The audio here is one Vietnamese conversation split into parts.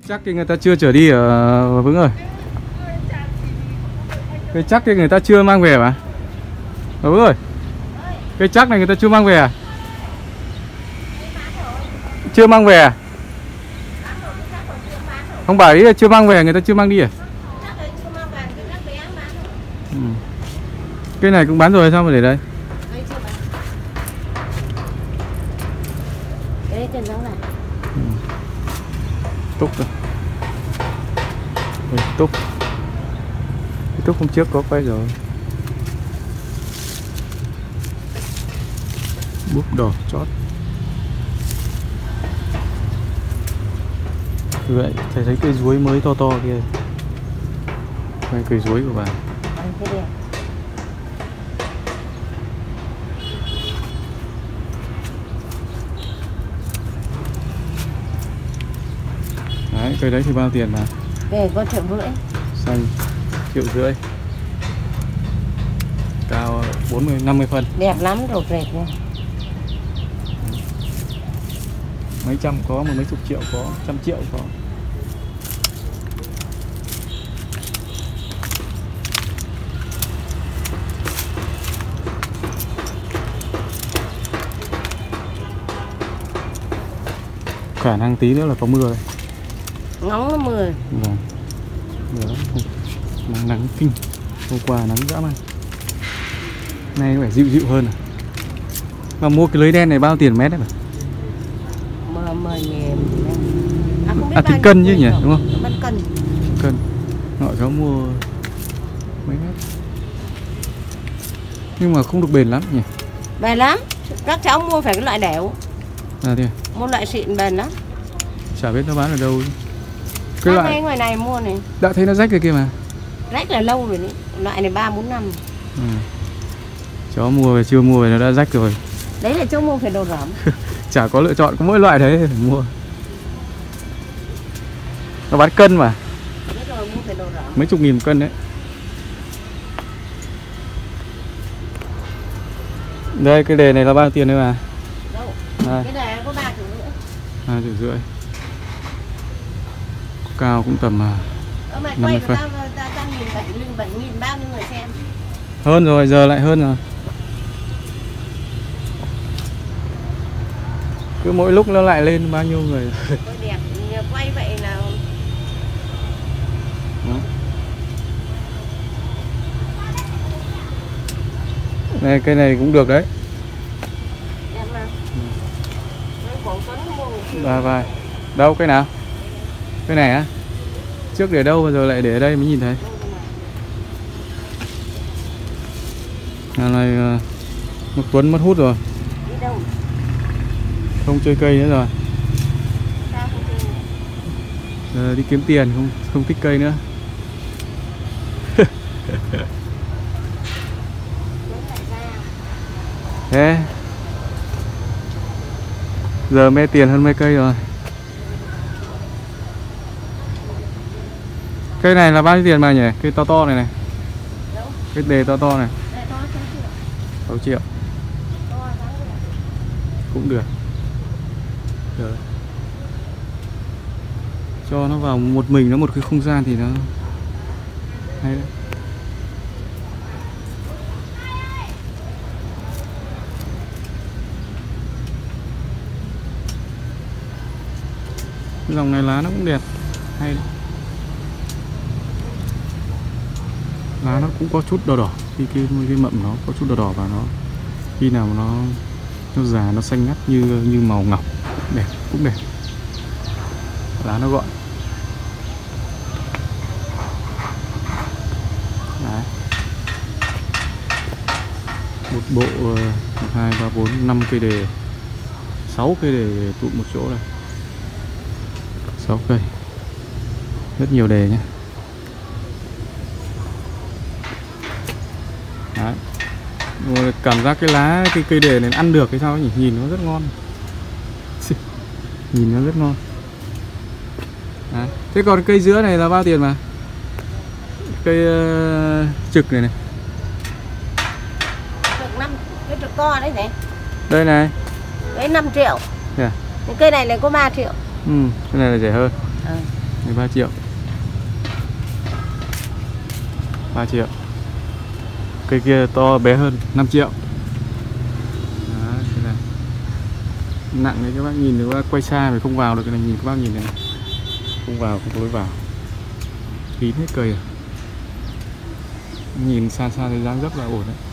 Chắc thì người ta chưa chở đi ở Vững ơi. Cây chắc thì người ta chưa mang về mà. Vững ơi. Cây chắc này người ta chưa mang về à? Chưa mang về à? Không bảo ý là chưa mang về, người ta chưa mang đi à? Ừ. Cây này cũng bán rồi sao mà để đây? Cái trên giống này. Túc rồi. Túc. Túc hôm trước có quay rồi. Búp đỏ chót. Vậy thầy thấy cây chuối mới to to kia. Đây cây chuối của bà. Đấy, cây đấy thì bao tiền mà? Về có 1,5 triệu. Xanh 1,5 triệu. Cao 40-50 phân. Đẹp lắm, rột rệt nha. Mấy trăm có, mà mấy chục triệu có, 100 triệu có. Khả năng tí nữa là có mưa đây. Ngóng nó mưa. Vâng. Mưa lắm. Nắng kinh. Hôm qua nắng dã man. Nay phải dịu hơn. Mà mua cái lưới đen này bao tiền mét đấy mà? 10.000. Tính cân chứ nhỉ, đúng không? Bán cân. Cân. Họ cháu mua mấy mét. Nhưng mà không được bền lắm nhỉ? Bền lắm. Các cháu mua phải cái loại đẻo. À thế à? Mua loại xịn bền lắm. Chả biết nó bán ở đâu. Cái loại ngoài này mua này. Đã thấy nó rách rồi kia mà. Rách là lâu rồi đấy. Loại này 3-4 năm. Ừ. Cháu mua về chưa mua về nó đã rách rồi. Đấy là cháu mua phải đồ rẩm. Chả có lựa chọn, có mỗi loại đấy phải mua. Nó bán cân mà. Rồi, mua phải đồ rẩm. Mấy chục nghìn cân đấy. Đây cái đề này là bao tiền đấy mà? Đâu? Đây. Cái này có 3,5 triệu. 2,5 triệu. Cao cũng tầm 50 phân. Bao nhiêu người xem? Hơn rồi, giờ lại hơn rồi. Cứ mỗi lúc nó lại lên bao nhiêu người. Đẹp, quay vậy là đó. Này, cây này cũng được đấy. đẹp mà. Ba vai. Đâu cây nào? Cây này á? Trước để đâu mà giờ lại để ở đây mới nhìn thấy. Nhà này một Tuấn mất hút rồi. Đi đâu? Không chơi cây nữa rồi. Sao không chơi? Giờ đi kiếm tiền, không thích cây nữa. Thế giờ mê tiền hơn mê cây rồi. Cây này là bao nhiêu tiền mà nhỉ? Cây to to này này. Cái đề to to này. 6 triệu. Cũng được. Được. Cho nó vào một mình, nó một cái không gian thì nó hay đấy. Cái dòng này lá nó cũng đẹp, hay đấy. Lá nó cũng có chút đỏ đỏ, cái mậm nó có chút đỏ đỏ và nó khi nào mà nó già nó xanh ngắt như màu ngọc, đẹp, cũng đẹp. Lá nó gọn. Đấy. Một bộ 1, 2, 3, 4, 5 cây đề, 6 cây đề tụ một chỗ này. 6 cây. Rất nhiều đề nhé. Đấy. Rồi cảm giác cái lá cái cây đề này ăn được hay sao nhỉ? Nhìn nó rất ngon. Nhìn nó rất ngon. Đấy. Thế còn cây dứa này là bao tiền mà? Cây trực này này. Cái trực to đấy này. Đây này. Đấy 5 triệu. Yeah. Cây này có 3 triệu. Cái này là rẻ hơn. 13 triệu. 3 triệu. Cây kia to bé hơn 5 triệu. Đó, cái này nặng đấy các bác nhìn, nếu quay xa thì không vào được. Cái này nhìn các bác nhìn này, không vào, không có lối vào, kín hết cây. Nhìn xa xa thấy dáng dấp là ổn đấy.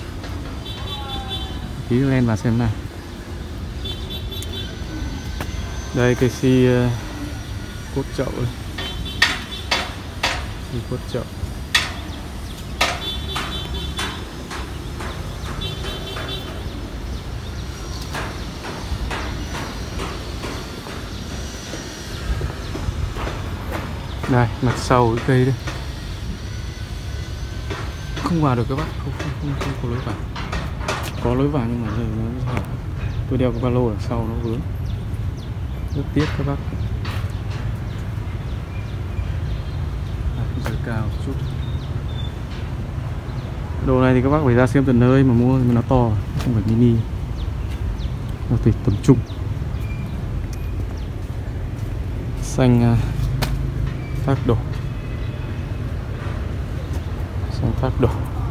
Tí lên vào xem nào. Đây cây si cốt chậu đây. Si cốt chậu. Đây, mặt sau cái cây đây. Không vào được các bác, không có lối vào. Có lối vào nhưng mà giờ nó hỏng. Tôi đeo cái ba lô đằng sau nó vướng. Rất tiếc các bác. Giới cao một chút. Đồ này thì các bác phải ra xem tận nơi mà mua, mà nó to, không phải mini. Nó tùy tầm trung. Xanh phác đổ. Xanh phác đổ.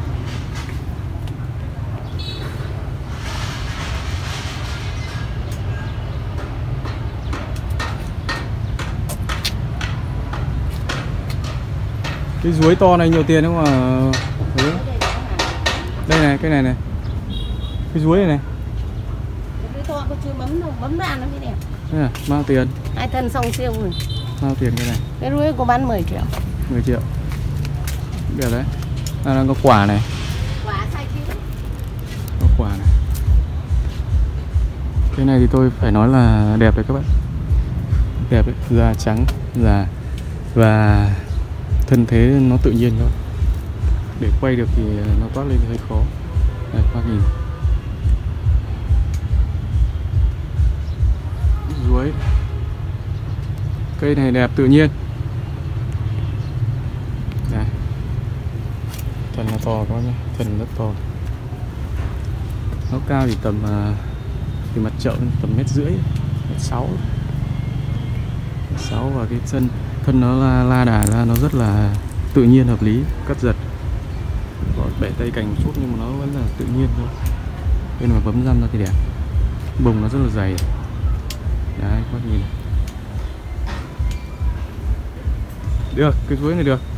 Cái ruối to này nhiều tiền không mà. Đây này, cái này này. Cái ruối này này. Cái ruối to có chưa bấm đâu, bấm ra nó mới đẹp. Đây à, bao tiền? 2 thân xong siêu rồi. Bao tiền cái này? Cái ruối có bán 10 triệu. 10 triệu. Đẹp đấy. Đang có quả này. Quả sai ký. Có quả này. Cái này thì tôi phải nói là đẹp đấy các bạn. Đẹp đấy, da trắng, da và thân thế nó tự nhiên thôi. Để quay được thì nó toát lên hơi khó. Đây các bác nhìn. Ruối. Cây này đẹp tự nhiên. Đây. Thân nó to các bác nhé, thân rất to. Nó cao thì tầm từ mặt chậu tầm 1,5 m, 1,6 m. 1,6 và cái thân nó la đà ra nó rất là tự nhiên, hợp lý, cắt giật. Có bẻ tay cành một chút nhưng mà nó vẫn là tự nhiên thôi. Bên mà bấm răm ra thì đẹp. Bông nó rất là dày. Đấy các bác nhìn. Được, cái chuối này được.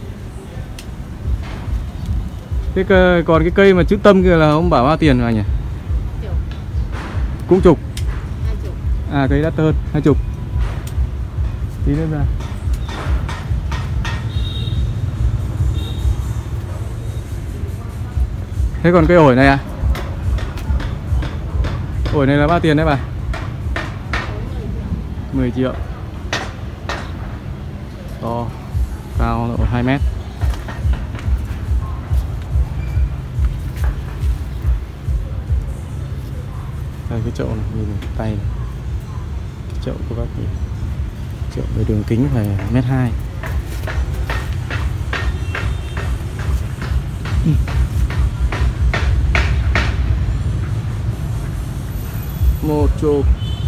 Còn cái cây mà chữ tâm kia là ông bảo bao tiền rồi anh nhỉ? Chục. Cũng chục. 20. À cây đắt hơn, 20. Tí nữa ra. Thế còn cây ổi này à? Ổi này là bao tiền đấy bà? 10 triệu. To, cao độ 2 m. Đây cái chậu này, nhìn tay này. Cái chậu của bác nhìn. Chậu với đường kính phải 1,2 m. Một chục.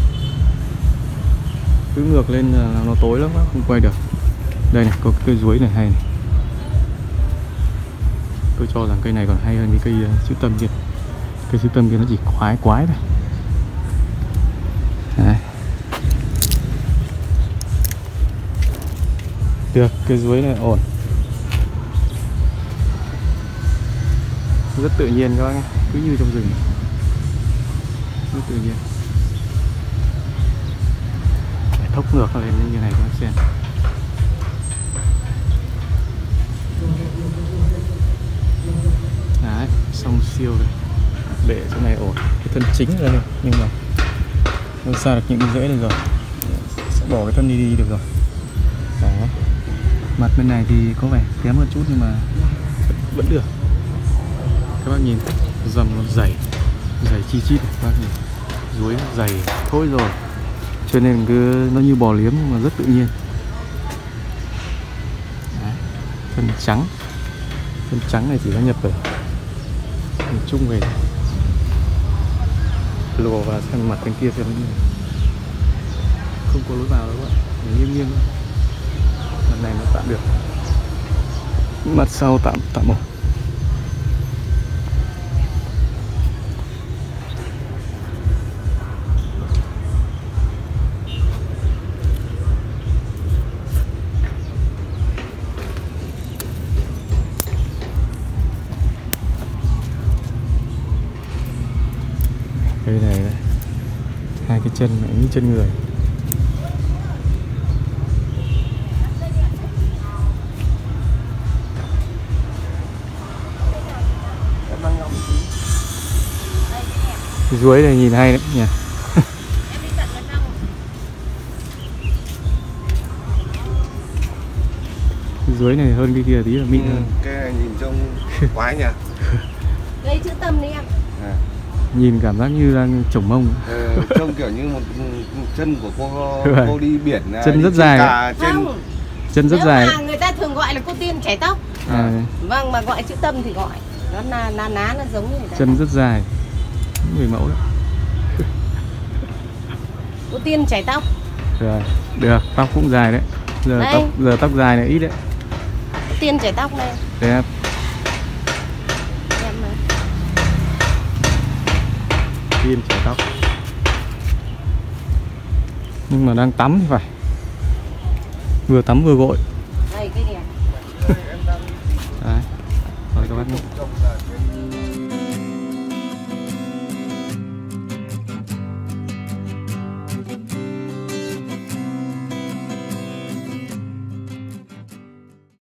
Cứ ngược lên là nó tối lắm, không quay được. Đây này, có cây ruối này hay này. Tôi cho rằng cây này còn hay hơn cái cây chữ tâm kia. Cây chữ tâm kia nó chỉ quái thôi. Đấy. Được, cây ruối này ổn. Rất tự nhiên các bác nhé, cứ như trong rừng. Rất tự nhiên. Phải thốc ngược lên như này các bác xem. Đấy, xong siêu rồi. Bệ chỗ này ổn. Cái thân chính ra đây, nhưng mà không xa được những cái rễ này rồi. Sẽ bỏ cái thân đi được rồi. Đó. Mặt bên này thì có vẻ kém một chút nhưng mà vẫn được. Các bác nhìn, rầm nó dày chi chít. Các bác nhìn, ruối dày thôi rồi, cho nên cứ nó như bò liếm nhưng mà rất tự nhiên. Đấy. Thân trắng này chỉ có nhập về miền Trung về. Lùa vào xem mặt bên kia xem như không có lối vào đâu các bạn, nghiêng thôi. này nó tạm được, mặt sau tạm ổn. Cây này đây, hai cái chân này như chân người. Cái dưới này nhìn hay đấy nhỉ. Cái dưới này hơn cái kia tí là mịn hơn. Cái này nhìn trông quái nhỉ. Đây chữ tâm đi em. Nhìn cảm giác như đang trồng mông. Trông kiểu như một chân của cô đi biển. Chân rất dài. Không. Chân rất dài. Mà người ta thường gọi là cô tiên chải tóc. Vâng, mà gọi chữ tâm thì gọi nó ná nó giống như vậy. Chân rất dài, người mẫu đấy. Cô tiên chải tóc. Rồi, được, tóc cũng dài đấy. Giờ tóc dài này ít đấy. Cô tiên chải tóc này. Đẹp. Em mà. Tiên chải tóc. Nhưng mà đang tắm thì phải. Vừa tắm vừa gội. Đây cái này. Đấy. Rồi các bác.